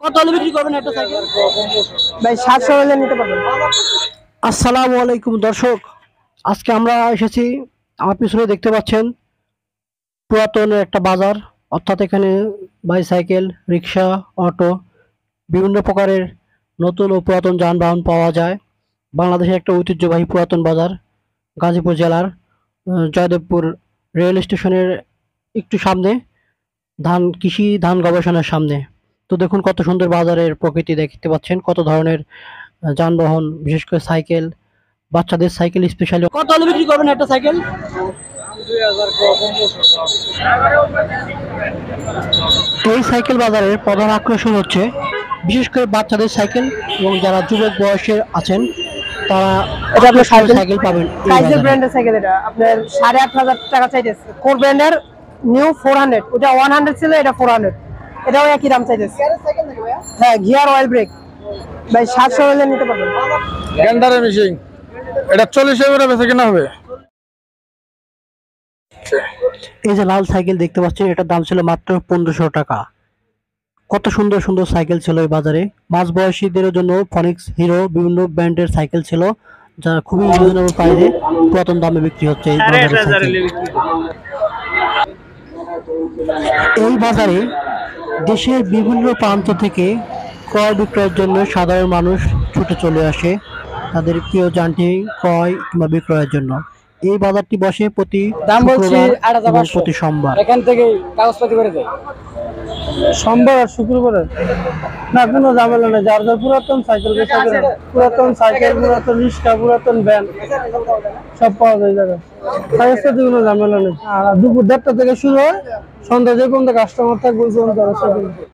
কত হলে বিক্রি করবেন একটা সাইকেল? ভাই 700 হলে নিতে পারবেন। আসসালামু আলাইকুম দর্শক, আজকে আমরা এসেছি, আমার পিছনে দেখতে পাচ্ছেন পুরাতন একটা বাজার। অর্থাৎ এখানে বাইসাইকেল, রিক্সা, অটো, বিভিন্ন প্রকারের নতুন ও পুরাতন যানবাহন পাওয়া যায়। বাংলাদেশের একটা ঐতিহ্যবাহী পুরাতন বাজার, গাজীপুর জেলার জয়দেবপুর রেল স্টেশনের একটু সামনে, কৃষি ধান গবেষণার সামনে। তো দেখুন কত সুন্দর বাজারের প্রকৃতি দেখতে পাচ্ছেন, কত ধরনের যানবাহন, বিশেষ করে সাইকেল, বাচ্চাদের সাইকেল স্পেশালি। কত হলে বিক্রি করবেন একটা সাইকেল? এই সাইকেল বাজারের প্রধান আকর্ষণ হচ্ছে বিশেষ করে বাচ্চাদের সাইকেল, এবং যারা যুবক বয়সের আছেন তারা এটা আপনার সাইকেল পাবেন। কাইজার ব্র্যান্ডের সাইকেল, এটা আপনার 8,500 টাকা চাইতেছে। কোর ব্র্যান্ডের নিউ 400, ওটা 100 ছিল, এটা 400, এটাও একই দাম চাইতেছে। হ্যাঁ, গিয়ার অয়েল ব্রেক। ভাই 700 হলে নিতে পারবেন। গ্যান্ডারের মেশিন, এটা 40 করে বেচে কিনা হবে। এই যে লাল সাইকেল দেখতে পাচ্ছেন, এটার দাম ছিল মাত্র 1500 টাকা। কত সুন্দর সুন্দর সাইকেল ছিল এই বাজারে। মাঝবয়সীদের জন্য ফনিক্স, হিরো, বিভিন্ন ব্র্যান্ডের সাইকেল ছিল, যা খুবই রিজনেবল প্রাইসে পুরাতন দামে বিক্রি হচ্ছে এই বাজারে সাইকেল। এই বাজারে দেশের বিভিন্ন প্রান্ত থেকে ক্রয় বিক্রয়ের জন্য সাধারণ মানুষ ছুটে চলে আসে তাদের প্রিয় যানটি ক্রয় কিংবা বিক্রয়ের জন্য। এই বাজারটি বসে প্রতি দাম বলছি শুক্রবার এবং 8,500। প্রতি সোমবার। এখান থেকে কাগজপাতি করে দেয় সোমবার আর শুক্রবারে। না, কোনো ঝামেলা নেই। যার যার পুরাতন সাইকেল, পুরাতন সাইকেল, পুরাতন রিক্সা, পুরাতন ভ্যান সব পাওয়া যায় জায়গায়। কাগজপাতি কোনো ঝামেলা নেই। আর দুপুর 1:30 থেকে শুরু হয়, সন্ধ্যা যে পর্যন্ত কাস্টমার থাকবে ওই পর্যন্ত